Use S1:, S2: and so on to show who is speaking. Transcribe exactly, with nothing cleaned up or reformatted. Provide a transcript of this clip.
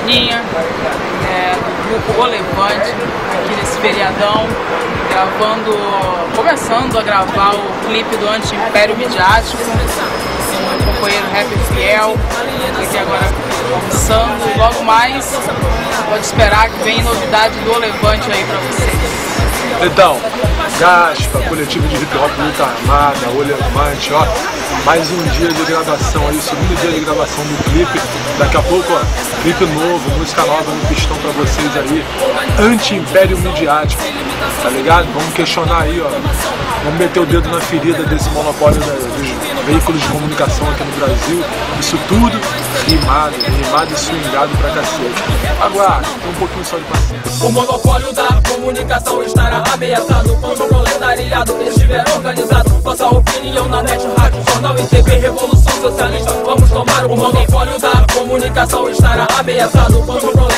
S1: Chiquinha, é, do grupo O Levante, aqui nesse feriadão, gravando, começando a gravar o clipe do Anti-Império Midiático, com o companheiro Rapper Fiel, aqui agora almoçando, e logo mais pode esperar que vem novidade do O Levante aí pra vocês.
S2: Então, Gaspa, coletivo de hip hop luta armada, O Levante, ó, mais um dia de gravação aí, segundo dia de gravação do clipe. Daqui a pouco, ó, clipe novo, música nova no pistão pra vocês aí, Anti-Império Midiático, tá ligado? Vamos questionar aí, ó, vamos meter o dedo na ferida desse monopólio da, dos veículos de comunicação aqui no Brasil. Isso tudo rimado, rimado e swingado pra cacete. Agora, tem um pouquinho só de paciência.
S3: O monopólio da comunicação estará ameaçado quando o proletariado estiver organizado. Nossa opinião na net, rádio, jornal e T V, revolução socialista. Vamos tomar o monopólio da comunicação estará ameaçado quando o